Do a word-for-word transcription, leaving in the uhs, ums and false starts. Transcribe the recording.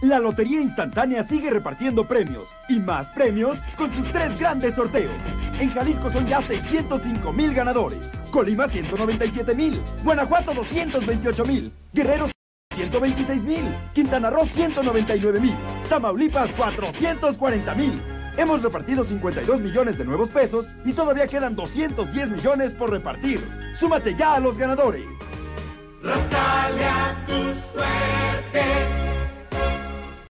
La Lotería Instantánea sigue repartiendo premios y más premios con sus tres grandes sorteos. En Jalisco son ya seiscientos cinco mil ganadores, Colima ciento noventa y siete mil, Guanajuato doscientos veintiocho mil, Guerrero ciento veintiséis mil, Quintana Roo ciento noventa y nueve mil, Tamaulipas cuatrocientos cuarenta mil. Hemos repartido cincuenta y dos millones de nuevos pesos y todavía quedan doscientos diez millones por repartir. ¡Súmate ya a los ganadores! Rascale a tu suerte.